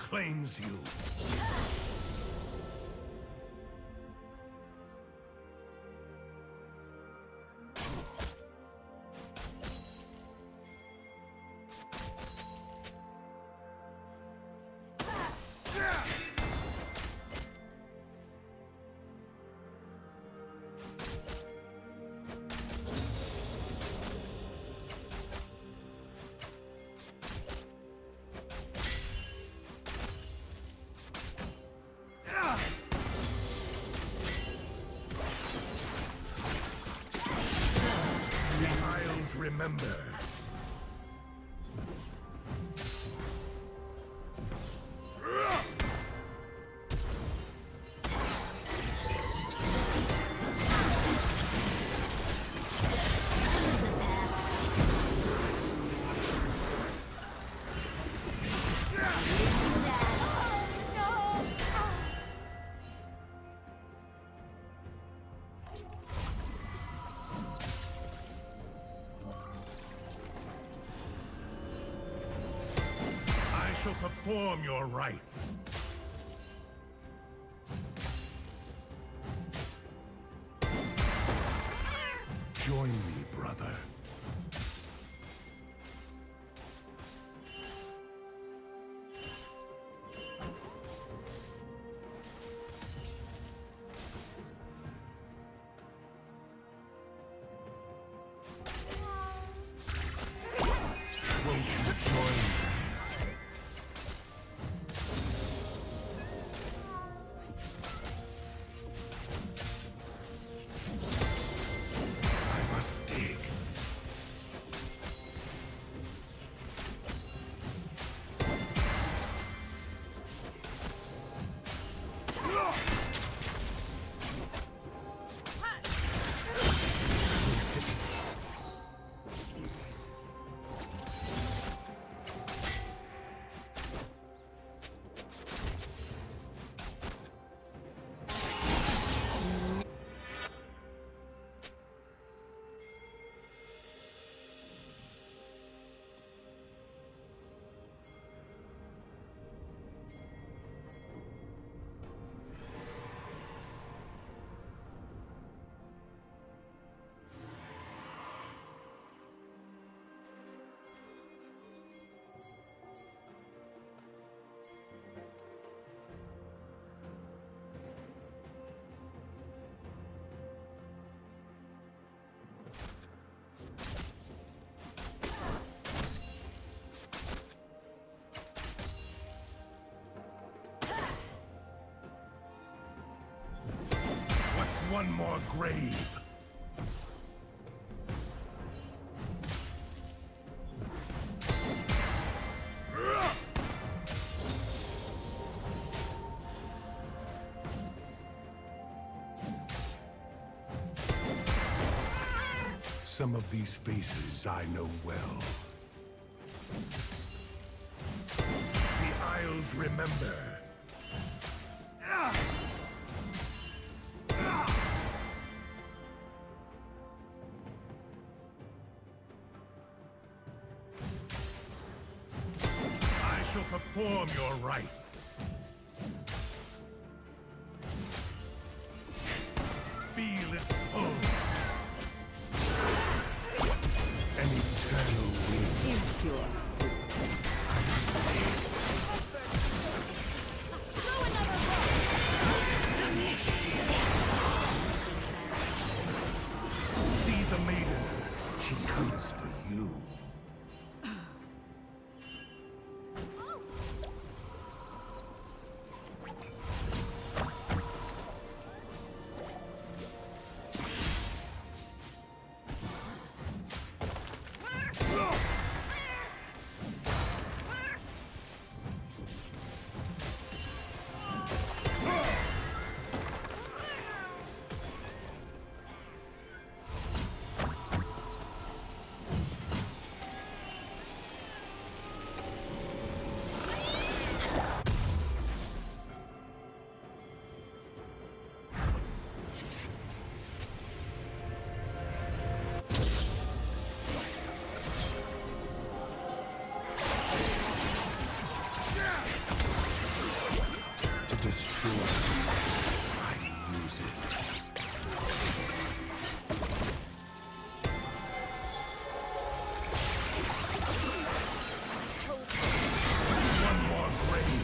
claims you. Remember. Perform your rites. Join me, brother. Won't you join me? One more grave. Some of these faces I know well. The Isles remember. Perform your rites. Feel its pull. An eternal wind. Impure. I must leave. Throw another rock. See the maiden. She comes for you. as I use it. One more grave.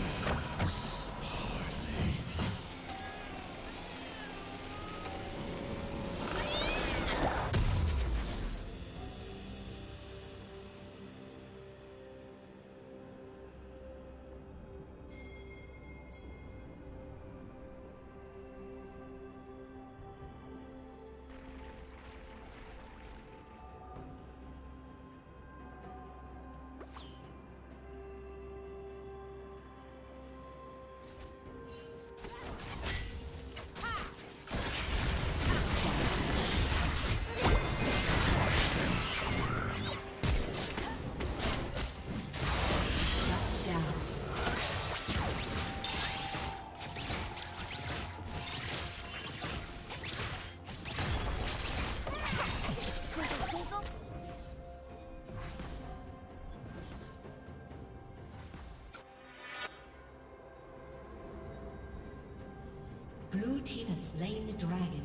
Blue team has slain the dragon.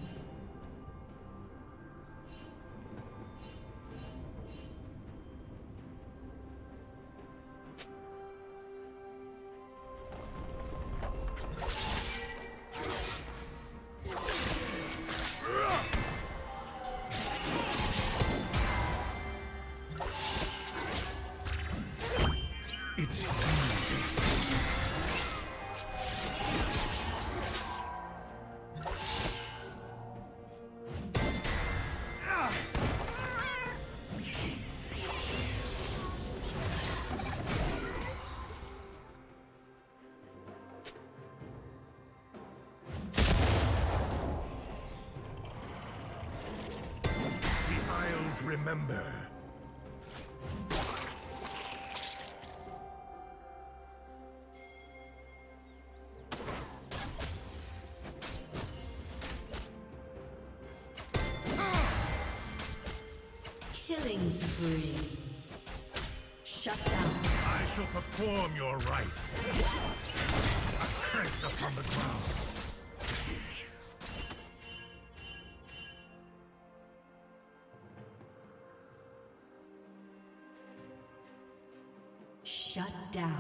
It's you. Remember. Killing spree. Shut down. I shall perform your rites. A curse upon the ground. Shut down.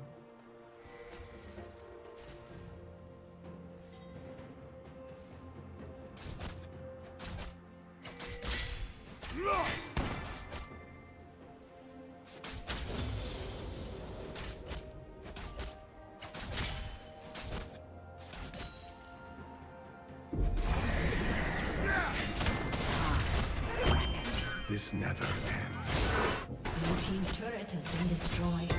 This never ends. Blue team's turret has been destroyed.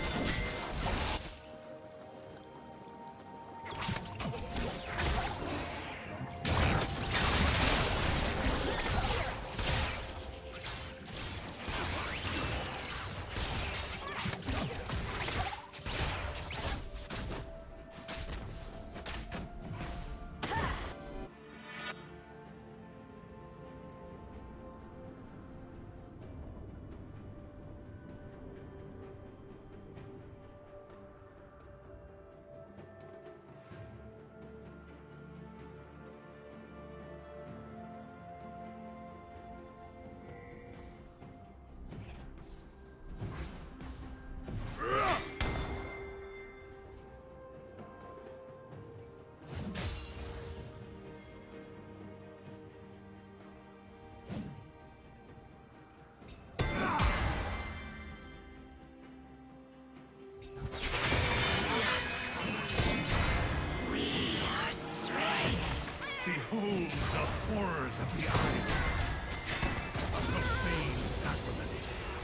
Behold the horrors of the island. A profane sacrament.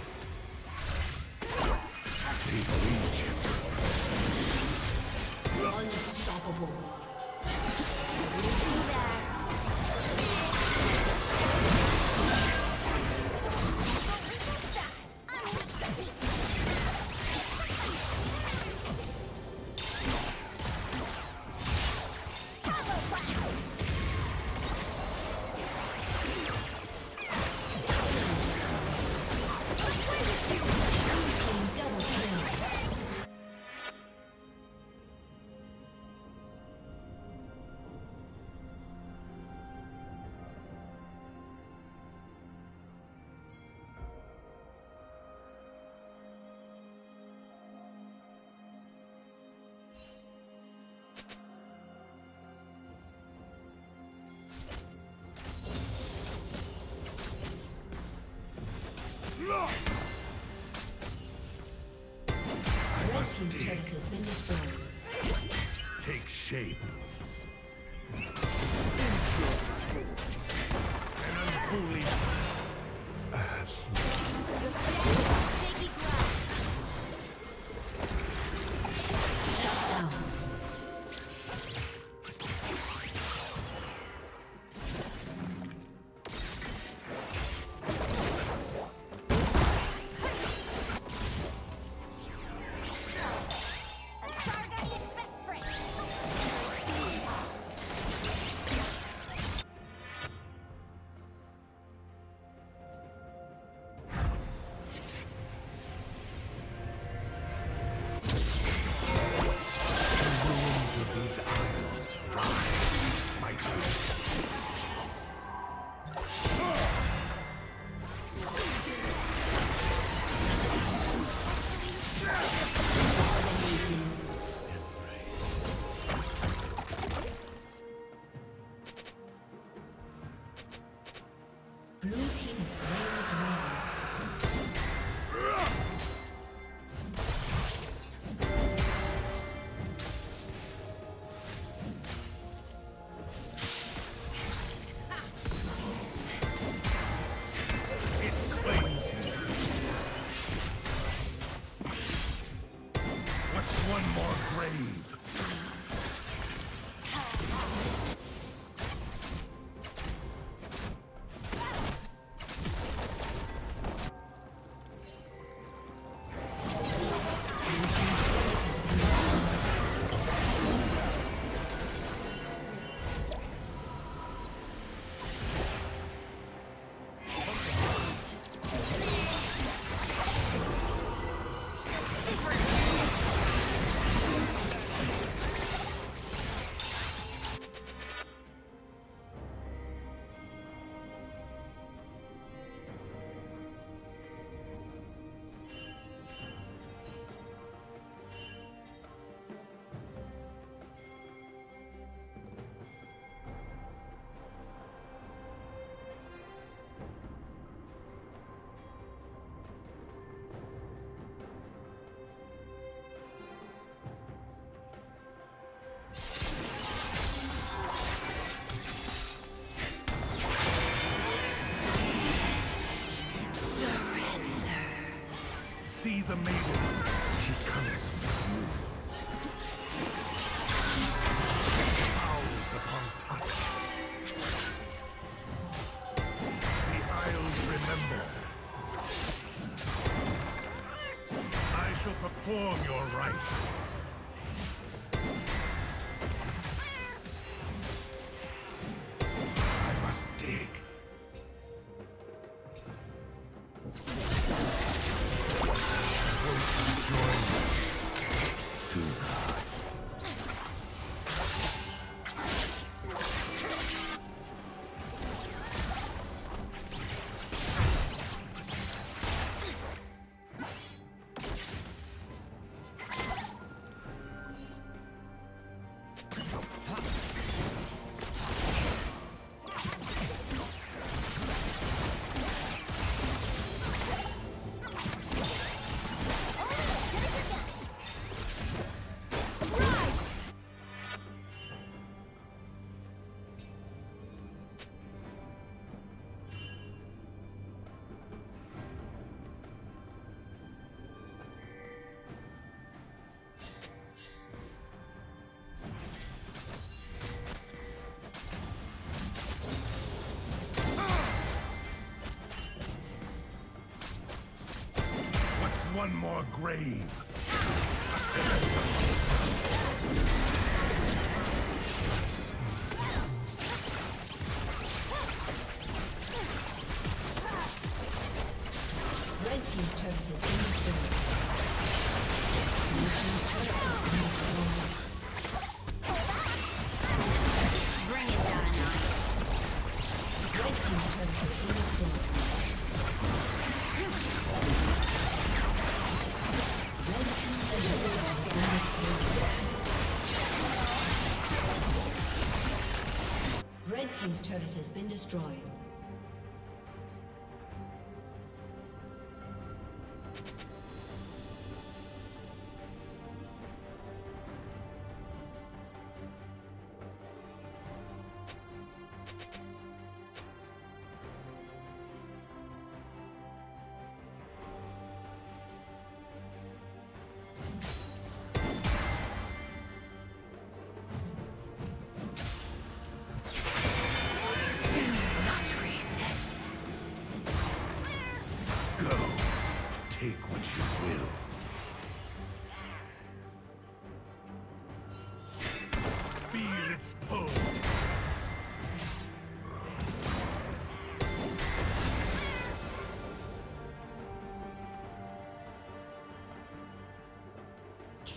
Happy Legion. Unstoppable. shape. An unholy Shaky ground. Shut down. Targaryen's best friend. ruins of these isles rise, smiters. Blue team has slain the dragon. It claims you. What's one more grave? See the maiden. She comes with you. Vows upon touch. The Isles remember. I shall perform your rites. I must dig. One more grave. Red team's turret has been destroyed. Blue team's turret has been destroyed. Bring it down a notch. Red team's turret has been destroyed. Red team's turret has been destroyed. Red team's turret has been destroyed.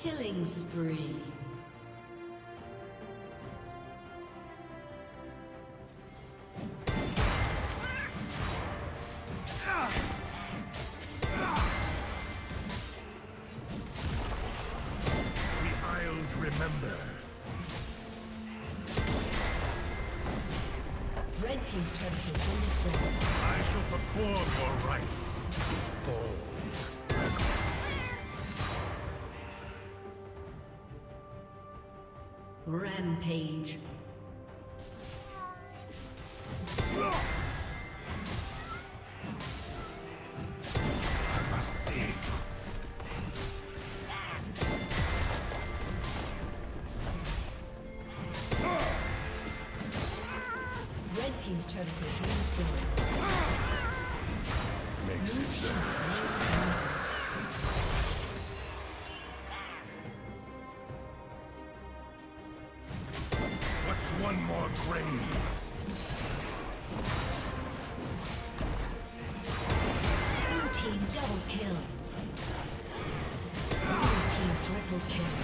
Killing spree. Remember. Red team's turret has been destroyed. I shall perform your rites. Rampage. I must dig. Team's turret has been destroyed. Makes it sense. What's one more grave? Blue team double kill. Blue team triple kill.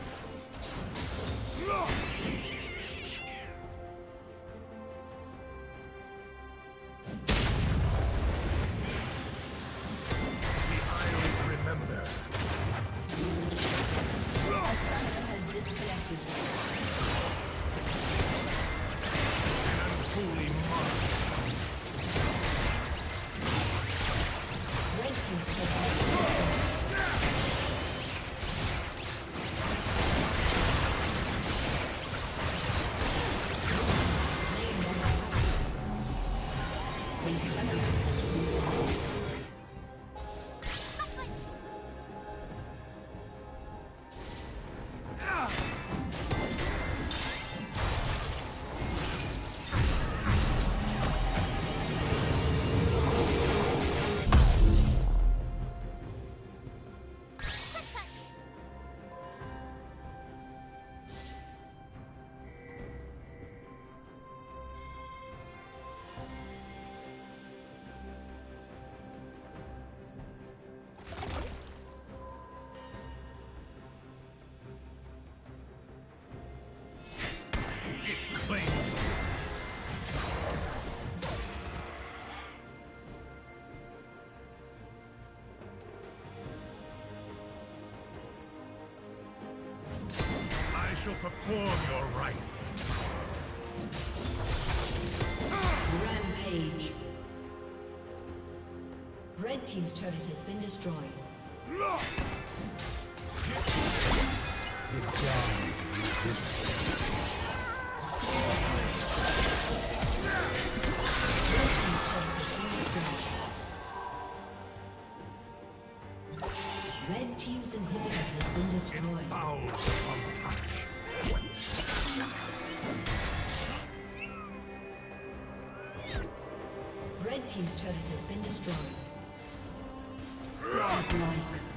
I shall perform your rites. Rampage. Red team's turret has been destroyed. The damned resist. Red team's inhibitor has been destroyed. Fouls upon touch. Red team's turret has been destroyed. Godlike.